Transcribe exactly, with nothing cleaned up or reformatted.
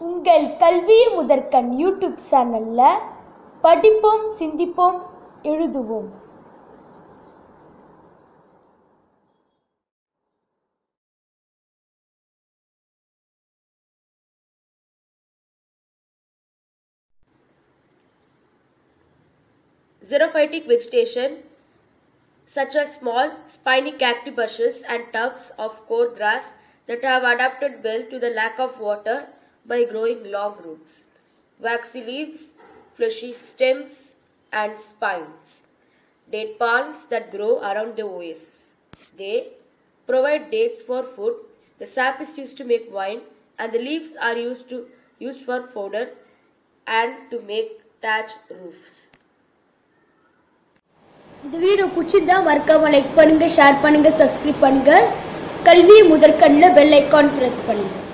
உங்கள் கல்வி முதற்கண் யூடியூப் சேனல்ல படிப்போம், சிந்திப்போம், எழுதுவோம். Xerophytic vegetation such as small spiny cacti bushes and tufts of core grass that have adapted well to the lack of water by growing long roots, waxy leaves, fleshy stems and spines. Date palms that grow around the oasis. They provide dates for food, the sap is used to make wine and the leaves are used, to, used for fodder and to make thatch roofs. இந்த video பிடிச்சிருந்தா மறக்காம like பண்ணுங்க, share பண்ணுங்க, subscribe பண்ணுங்க. கல்வி முதற்கண்ணில் bell icon press பண்ணுங்க.